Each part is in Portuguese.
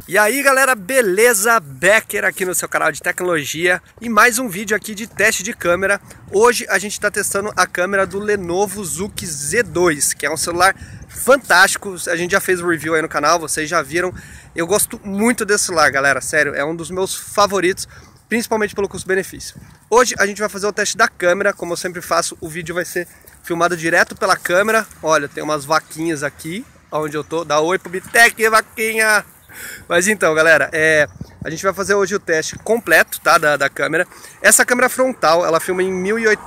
E aí galera, beleza? Becker aqui no seu canal de tecnologia e mais um vídeo aqui de teste de câmera. Hoje a gente está testando a câmera do Lenovo Zook Z2, que é um celular fantástico. A gente já fez o review aí no canal, vocês já viram. Eu gosto muito desse celular, galera, sério, é um dos meus favoritos, principalmente pelo custo-benefício. Hoje a gente vai fazer o teste da câmera, como eu sempre faço, o vídeo vai ser filmado direto pela câmera. Olha, tem umas vaquinhas aqui, onde eu tô. Dá oi pro Bitec, vaquinha! Mas então, galera, a gente vai fazer hoje o teste completo, tá, da câmera. Essa câmera frontal, ela filma em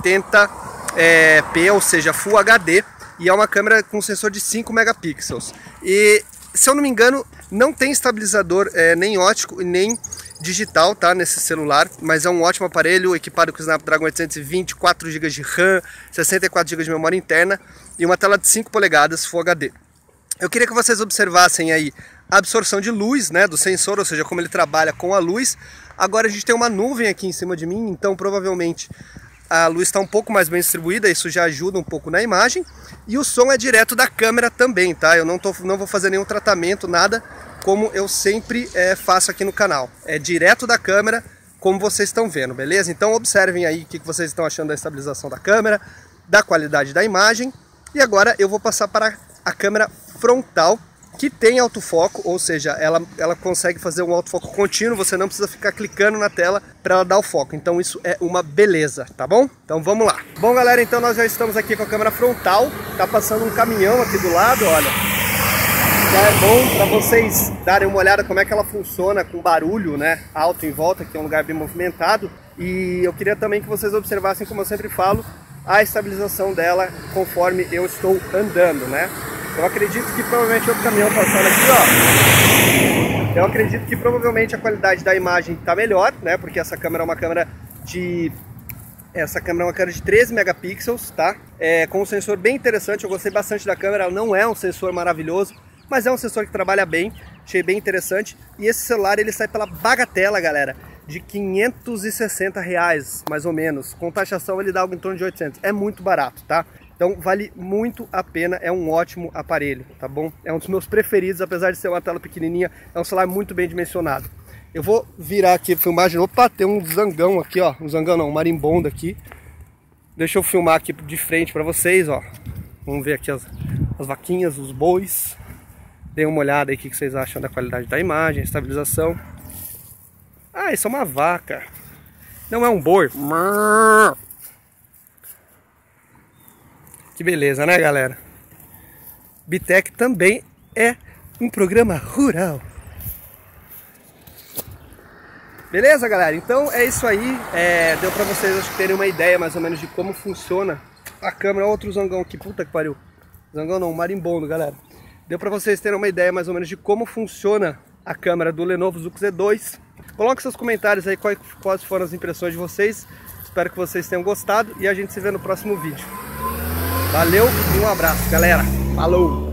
1080p, ou seja, Full HD, e é uma câmera com sensor de 5 megapixels. E, se eu não me engano, não tem estabilizador nem óptico e nem digital, tá, nesse celular, mas é um ótimo aparelho, equipado com o Snapdragon 820, 4 GB de RAM, 64 GB de memória interna e uma tela de 5 polegadas Full HD. Eu queria que vocês observassem aí a absorção de luz, né, do sensor, ou seja, como ele trabalha com a luz. Agora a gente tem uma nuvem aqui em cima de mim, então provavelmente a luz está um pouco mais bem distribuída, isso já ajuda um pouco na imagem. E o som é direto da câmera também, tá? Eu não vou fazer nenhum tratamento, nada, como eu sempre faço aqui no canal. É direto da câmera, como vocês estão vendo, beleza? Então observem aí o que vocês estão achando da estabilização da câmera, da qualidade da imagem. E agora eu vou passar para a câmera frontal, que tem autofoco, ou seja, ela consegue fazer um autofoco contínuo, você não precisa ficar clicando na tela para ela dar o foco, então isso é uma beleza, tá bom? Então vamos lá. Bom galera, então nós já estamos aqui com a câmera frontal, tá passando um caminhão aqui do lado, olha. Já é bom para vocês darem uma olhada como é que ela funciona com barulho, né, alto em volta, que é um lugar bem movimentado. E eu queria também que vocês observassem, como eu sempre falo, a estabilização dela conforme eu estou andando, né? Eu acredito que provavelmente outro caminhão passando aqui, ó. Eu acredito que provavelmente a qualidade da imagem está melhor, né? Porque essa câmera é uma câmera de 13 megapixels, tá? Com um sensor bem interessante, eu gostei bastante da câmera. Ela não é um sensor maravilhoso, mas é um sensor que trabalha bem, achei bem interessante. E esse celular ele sai pela bagatela, galera, de R$560, mais ou menos. Com taxação ele dá algo em torno de 800. É muito barato, tá? Então vale muito a pena, é um ótimo aparelho, tá bom? É um dos meus preferidos, apesar de ser uma tela pequenininha, é um celular muito bem dimensionado. Eu vou virar aqui a filmagem. Opa, tem um zangão aqui, ó. Um zangão não, um marimbondo aqui. Deixa eu filmar aqui de frente pra vocês, ó. Vamos ver aqui as vaquinhas, os bois. Dêem uma olhada aí, o que vocês acham da qualidade da imagem, estabilização. Ah, isso é uma vaca. Não é um boi. Que beleza, né, galera? Bitec também é um programa rural. Beleza, galera? Então é isso aí. Deu pra vocês acho que terem uma ideia mais ou menos de como funciona a câmera. Outro zangão aqui, puta que pariu. Zangão não, marimbondo, galera. Deu pra vocês terem uma ideia mais ou menos de como funciona a câmera do Lenovo Zook Z2. Coloque seus comentários aí, quais foram as impressões de vocês. Espero que vocês tenham gostado e a gente se vê no próximo vídeo. Valeu e um abraço, galera. Falou!